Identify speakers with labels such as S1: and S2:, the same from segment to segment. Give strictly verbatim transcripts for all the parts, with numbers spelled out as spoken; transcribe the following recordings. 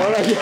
S1: らいや。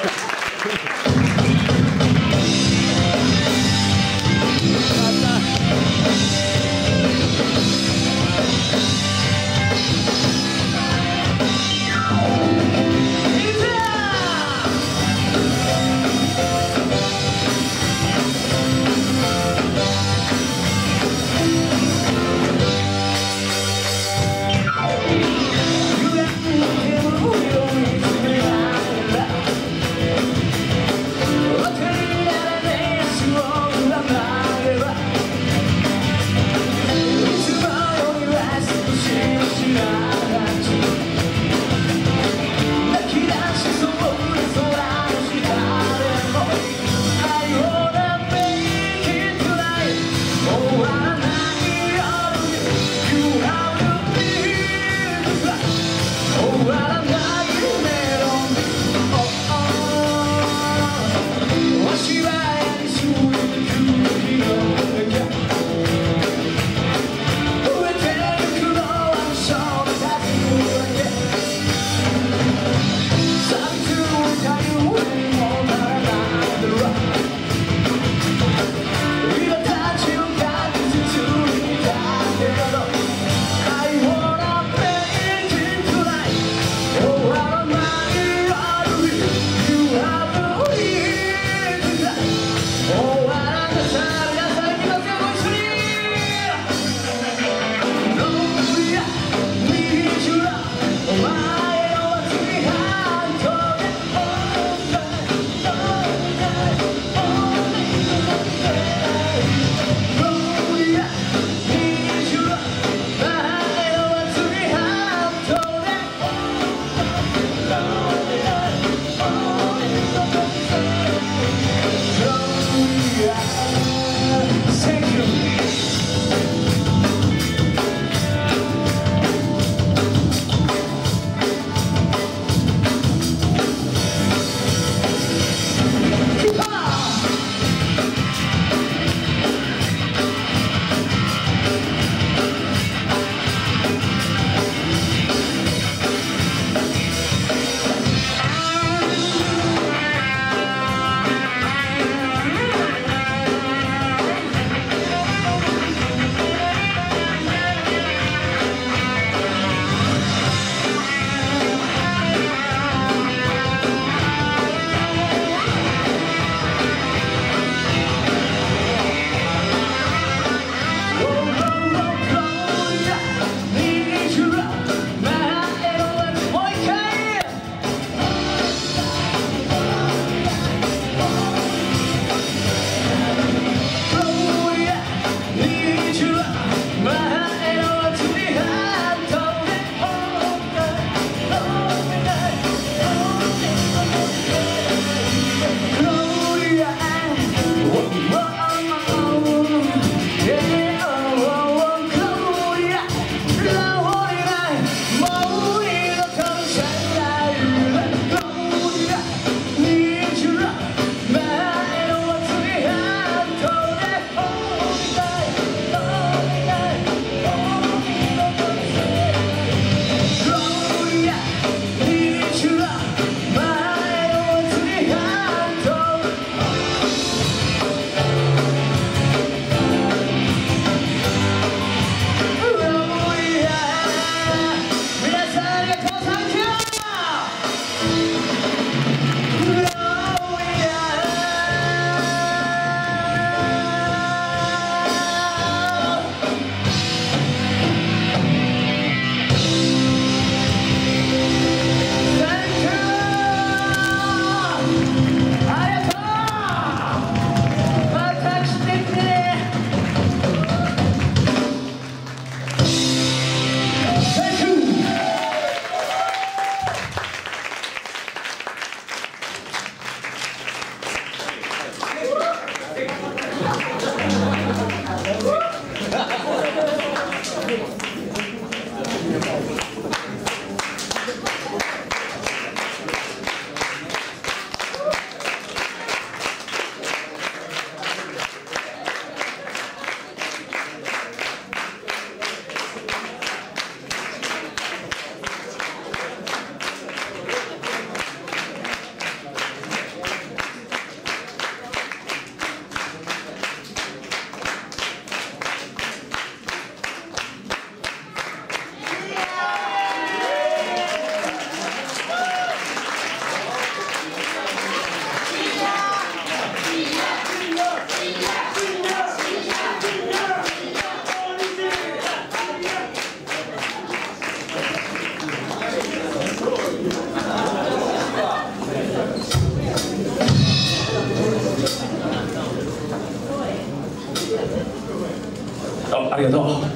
S1: りがとう。よか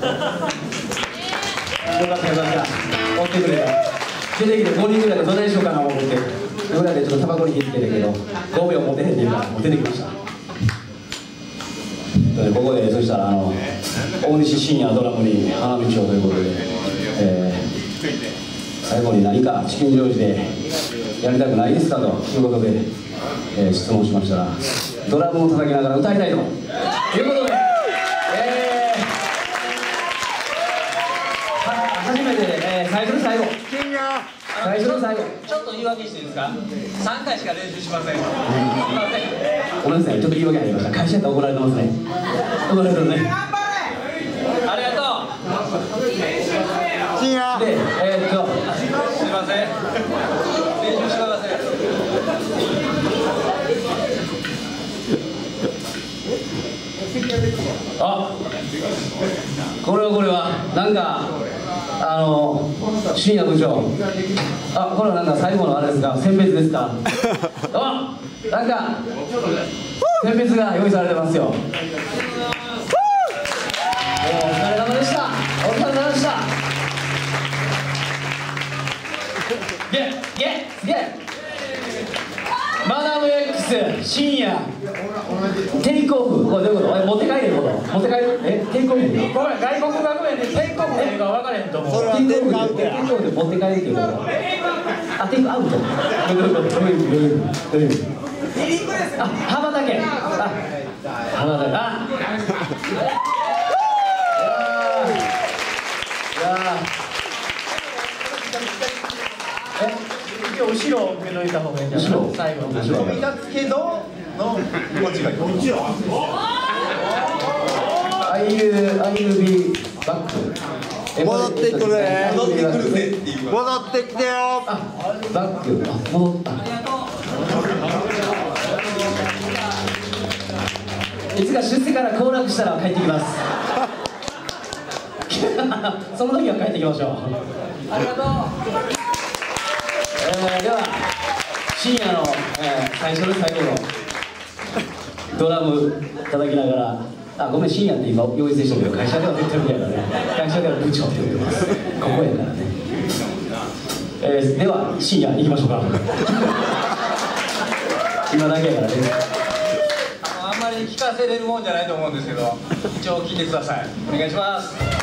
S1: ったよかった。追ってくれた。出てきてごにんぐらいでどないしようかな思って、ぐらいでちょっとタバコに火つけたけど、ごびょう持てへんって言うからもう出てきました。ここでそしたらあの大西深夜ドラムに花道をということで、えー、最後に何かチキンジョージでやりたくないですかということで、えー、質問しましたら、ドラムを叩きながら歌いたいということで、えー、初めて、えー、最初の最後最初の最後
S2: ちょっと言い訳していいですか。さんかいしか練習しません。すいません。
S1: ごめんなさい、ちょっと言い訳ありました。会社やったら怒られてますね。怒られてるね。
S2: ありがとう。
S1: 深夜で、えー、っと
S2: すいません。練習してください。
S1: あ、これはこれはなんかあの深夜部長、あ、これはなんか最後のあれですか、選別ですか。あ、なんか選別が用意されてますよ。お疲れ様でした。お疲れ様でした。ゲッゲッゲッマダム X 深夜テイクオフ。これどういうこと？持って帰ること？持って帰る？え、テイクオフ？
S2: ごめん、外国学園でテイクオフっていうか分からへんと思う。
S1: テイクオフでテイクオフで持って帰るっていうこと？あ、テイクアウト。どういうこと？どういうどういうどういう？あ、幅だけ。あ、幅だけ。あ。いやー。え、
S2: 今日後ろを向いた方がいいんじゃない？後ろ最後の後ろ見たけどのこっちがこっちよ。
S1: I will I will be back。
S3: 戻ってくれ。
S2: 戻ってくるぜっていう。
S3: 戻ってきてよ。
S1: あ、バック。あ、戻った。いつか出世から降落したら帰ってきます。その時は帰ってきましょう。
S2: ありがとう。
S1: えー、では深夜の、えー、最初の最後のドラム叩きながら、あ、ごめん、深夜って今用意してるけど、会社では言ってるみたいだね。会社では部長って言ってます。ここやからね。えー、では深夜行きましょうか。今だけやからね。
S2: あのあんまり聞かせれるもんじゃないと思うんですけど、一応聞いてください。お願いします。